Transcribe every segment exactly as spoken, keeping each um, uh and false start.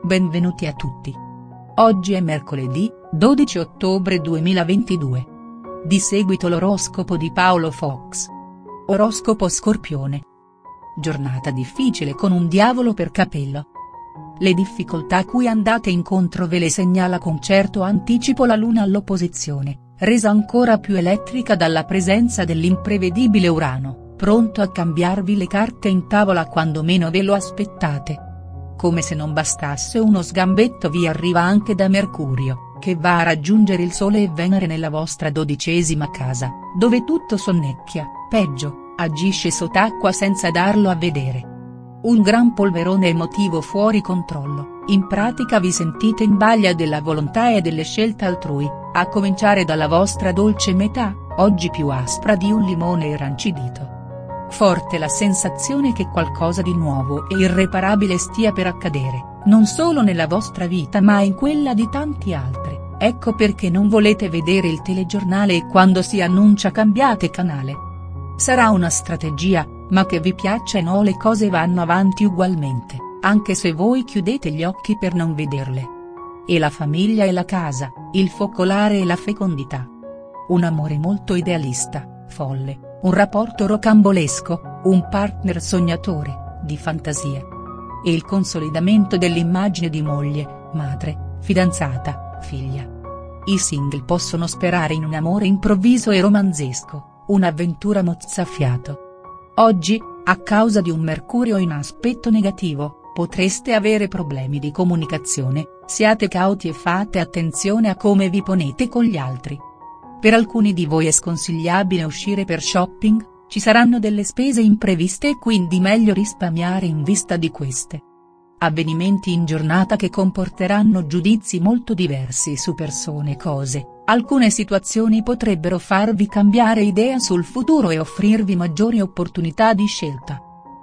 benvenuti a tutti. Oggi è mercoledì, dodici ottobre duemilaventidue. Di seguito l'oroscopo di Paolo Fox. Oroscopo Scorpione. Giornata difficile con un diavolo per capello. Le difficoltà a cui andate incontro ve le segnala con certo anticipo la luna all'opposizione, resa ancora più elettrica dalla presenza dell'imprevedibile Urano, pronto a cambiarvi le carte in tavola quando meno ve lo aspettate. Come se non bastasse uno sgambetto vi arriva anche da Mercurio, che va a raggiungere il Sole e Venere nella vostra dodicesima casa, dove tutto sonnecchia, peggio, agisce sott'acqua senza darlo a vedere. Un gran polverone emotivo fuori controllo, in pratica vi sentite in balia della volontà e delle scelte altrui, a cominciare dalla vostra dolce metà, oggi più aspra di un limone irrancidito. Forte la sensazione che qualcosa di nuovo e irreparabile stia per accadere, non solo nella vostra vita ma in quella di tanti altri, ecco perché non volete vedere il telegiornale e quando si annuncia cambiate canale. Sarà una strategia, ma che vi piaccia o no le cose vanno avanti ugualmente, anche se voi chiudete gli occhi per non vederle. E la famiglia e la casa, il focolare e la fecondità. Un amore molto idealista, folle. Un rapporto rocambolesco, un partner sognatore, di fantasia. E il consolidamento dell'immagine di moglie, madre, fidanzata, figlia. I single possono sperare in un amore improvviso e romanzesco, un'avventura mozzafiato. Oggi, a causa di un Mercurio in aspetto negativo, potreste avere problemi di comunicazione, siate cauti e fate attenzione a come vi ponete con gli altri. Per alcuni di voi è sconsigliabile uscire per shopping, ci saranno delle spese impreviste e quindi meglio risparmiare in vista di queste. Avvenimenti in giornata che comporteranno giudizi molto diversi su persone e cose, alcune situazioni potrebbero farvi cambiare idea sul futuro e offrirvi maggiori opportunità di scelta.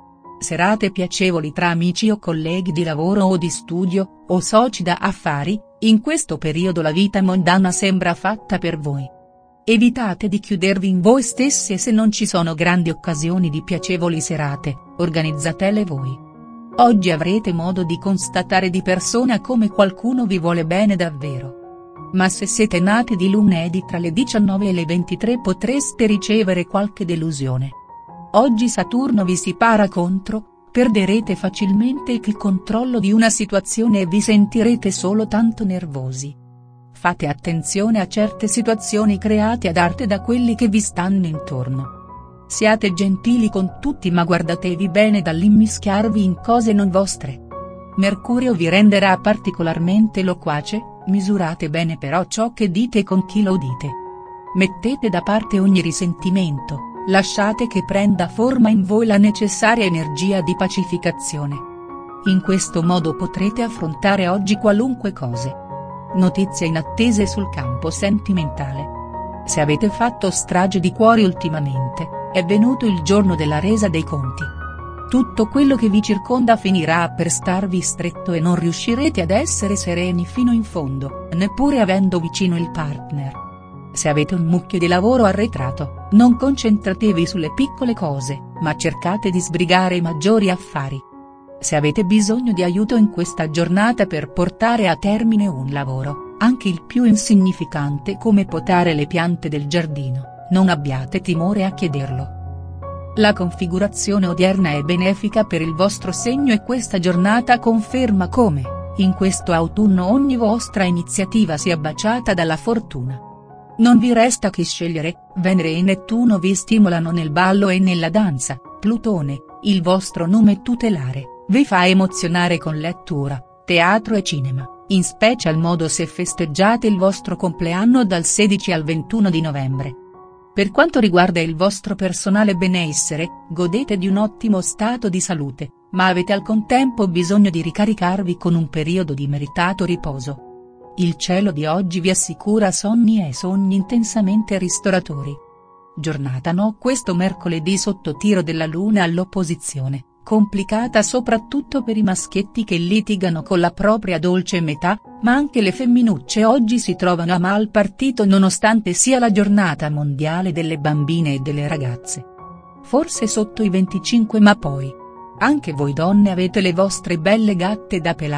Serate piacevoli tra amici o colleghi di lavoro o di studio, o soci da affari, in questo periodo la vita mondana sembra fatta per voi. Evitate di chiudervi in voi stessi e se non ci sono grandi occasioni di piacevoli serate, organizzatele voi. Oggi avrete modo di constatare di persona come qualcuno vi vuole bene davvero. Ma se siete nati di lunedì tra le diciannove e le ventitré potreste ricevere qualche delusione. Oggi Saturno vi si para contro, perderete facilmente il controllo di una situazione e vi sentirete solo tanto nervosi. Fate attenzione a certe situazioni create ad arte da quelli che vi stanno intorno. Siate gentili con tutti ma guardatevi bene dall'immischiarvi in cose non vostre. Mercurio vi renderà particolarmente loquace, misurate bene però ciò che dite e con chi lo dite. Mettete da parte ogni risentimento, lasciate che prenda forma in voi la necessaria energia di pacificazione. In questo modo potrete affrontare oggi qualunque cosa. Notizie inattese sul campo sentimentale. Se avete fatto strage di cuori ultimamente, è venuto il giorno della resa dei conti. Tutto quello che vi circonda finirà per starvi stretto e non riuscirete ad essere sereni fino in fondo, neppure avendo vicino il partner. Se avete un mucchio di lavoro arretrato, non concentratevi sulle piccole cose, ma cercate di sbrigare i maggiori affari. Se avete bisogno di aiuto in questa giornata per portare a termine un lavoro, anche il più insignificante come potare le piante del giardino, non abbiate timore a chiederlo. La configurazione odierna è benefica per il vostro segno e questa giornata conferma come, in questo autunno ogni vostra iniziativa sia baciata dalla fortuna. Non vi resta che scegliere, Venere e Nettuno vi stimolano nel ballo e nella danza, Plutone, il vostro nome tutelare, vi fa emozionare con lettura, teatro e cinema, in special modo se festeggiate il vostro compleanno dal sedici al ventuno di novembre. Per quanto riguarda il vostro personale benessere, godete di un ottimo stato di salute, ma avete al contempo bisogno di ricaricarvi con un periodo di meritato riposo. Il cielo di oggi vi assicura sonni e sogni intensamente ristoratori. Giornata no questo mercoledì sotto tiro della luna all'opposizione, complicata soprattutto per i maschietti che litigano con la propria dolce metà, ma anche le femminucce oggi si trovano a mal partito nonostante sia la giornata mondiale delle bambine e delle ragazze. Forse sotto i venticinque ma poi. Anche voi donne avete le vostre belle gatte da pelare,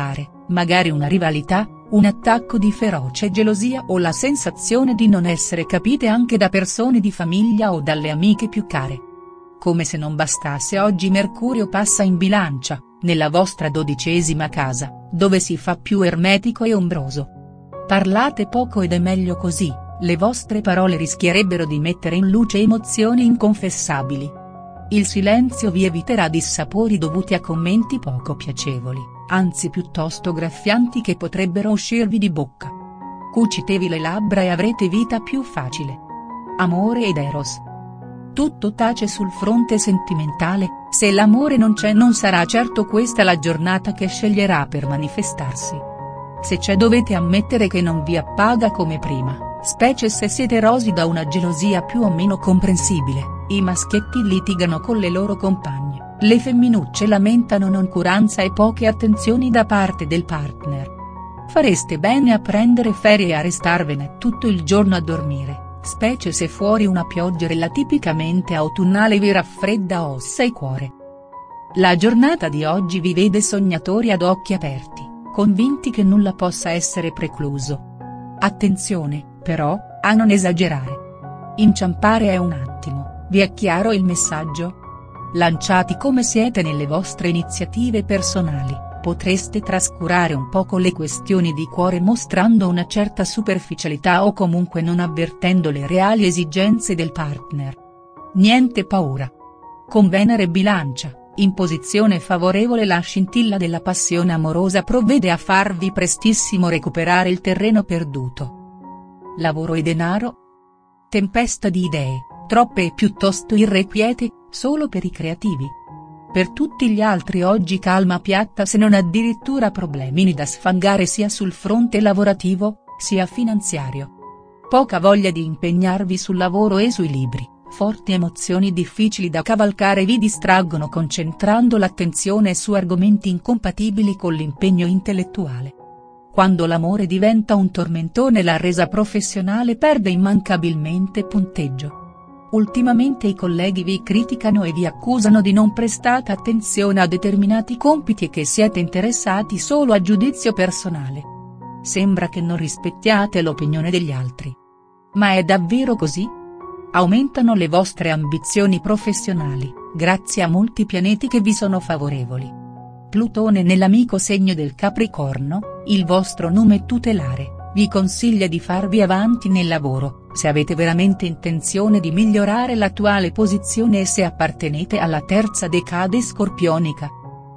magari una rivalità, un attacco di feroce gelosia o la sensazione di non essere capite anche da persone di famiglia o dalle amiche più care. Come se non bastasse, oggi Mercurio passa in Bilancia, nella vostra dodicesima casa, dove si fa più ermetico e ombroso. Parlate poco ed è meglio così, le vostre parole rischierebbero di mettere in luce emozioni inconfessabili. Il silenzio vi eviterà dissapori dovuti a commenti poco piacevoli, anzi piuttosto graffianti, che potrebbero uscirvi di bocca. Cucitevi le labbra e avrete vita più facile. Amore ed Eros. Tutto tace sul fronte sentimentale, se l'amore non c'è non sarà certo questa la giornata che sceglierà per manifestarsi. Se c'è, dovete ammettere che non vi appaga come prima, specie se siete rosi da una gelosia più o meno comprensibile. I maschietti litigano con le loro compagne, le femminucce lamentano noncuranza e poche attenzioni da parte del partner. Fareste bene a prendere ferie e a restarvene tutto il giorno a dormire, specie se fuori una pioggia relativamente autunnale vi raffredda ossa e cuore. La giornata di oggi vi vede sognatori ad occhi aperti, convinti che nulla possa essere precluso. Attenzione, però, a non esagerare. Inciampare è un attimo. Vi è chiaro il messaggio? Lanciati come siete nelle vostre iniziative personali, potreste trascurare un poco le questioni di cuore mostrando una certa superficialità o comunque non avvertendo le reali esigenze del partner. Niente paura. Con Venere Bilancia, in posizione favorevole, la scintilla della passione amorosa provvede a farvi prestissimo recuperare il terreno perduto. Lavoro e denaro? Tempesta di idee, troppe e piuttosto irrequiete, solo per i creativi. Per tutti gli altri oggi calma piatta, se non addirittura problemini da sfangare sia sul fronte lavorativo, sia finanziario. Poca voglia di impegnarvi sul lavoro e sui libri, forti emozioni difficili da cavalcare vi distraggono concentrando l'attenzione su argomenti incompatibili con l'impegno intellettuale. Quando l'amore diventa un tormentone, la resa professionale perde immancabilmente punteggio. Ultimamente i colleghi vi criticano e vi accusano di non prestate attenzione a determinati compiti e che siete interessati solo a giudizio personale. Sembra che non rispettiate l'opinione degli altri. Ma è davvero così? Aumentano le vostre ambizioni professionali, grazie a molti pianeti che vi sono favorevoli. Plutone nell'amico segno del Capricorno, il vostro nome tutelare, vi consiglia di farvi avanti nel lavoro, se avete veramente intenzione di migliorare l'attuale posizione e se appartenete alla terza decade scorpionica.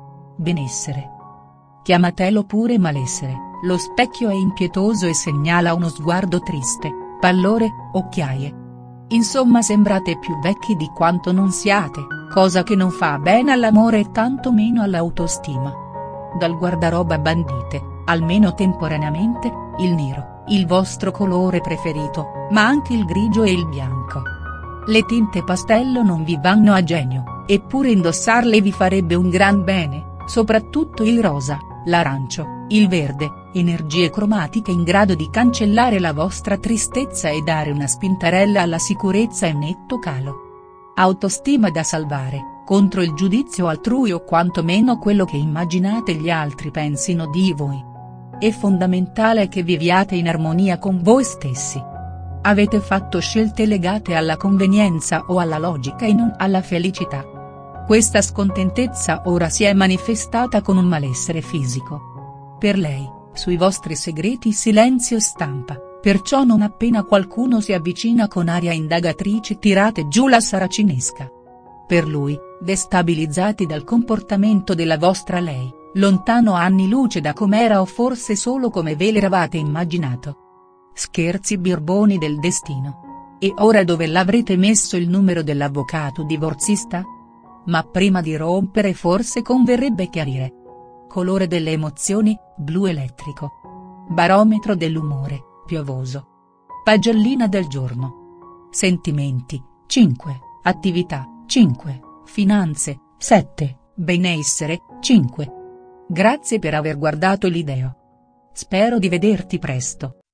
Benessere. Chiamatelo pure malessere, lo specchio è impietoso e segnala uno sguardo triste, pallore, occhiaie. Insomma, sembrate più vecchi di quanto non siate, cosa che non fa bene all'amore e tanto meno all'autostima. Dal guardaroba bandite, almeno temporaneamente, il nero, il vostro colore preferito, ma anche il grigio e il bianco. Le tinte pastello non vi vanno a genio, eppure indossarle vi farebbe un gran bene, soprattutto il rosa, l'arancio, il verde, energie cromatiche in grado di cancellare la vostra tristezza e dare una spintarella alla sicurezza e netto calo. Autostima da salvare, contro il giudizio altrui o quantomeno quello che immaginate gli altri pensino di voi. È fondamentale che viviate in armonia con voi stessi. Avete fatto scelte legate alla convenienza o alla logica e non alla felicità. Questa scontentezza ora si è manifestata con un malessere fisico. Per lei, sui vostri segreti silenzio stampa, perciò non appena qualcuno si avvicina con aria indagatrice tirate giù la saracinesca. Per lui, destabilizzati dal comportamento della vostra lei, lontano anni luce da com'era o forse solo come ve l'eravate immaginato. Scherzi birboni del destino. E ora dove l'avrete messo il numero dell'avvocato divorzista? Ma prima di rompere forse converrebbe chiarire. Colore delle emozioni, blu elettrico. Barometro dell'umore, piovoso. Pagellina del giorno. Sentimenti, cinque, attività, cinque, finanze, sette, benessere, cinque. Grazie per aver guardato il video. Spero di vederti presto.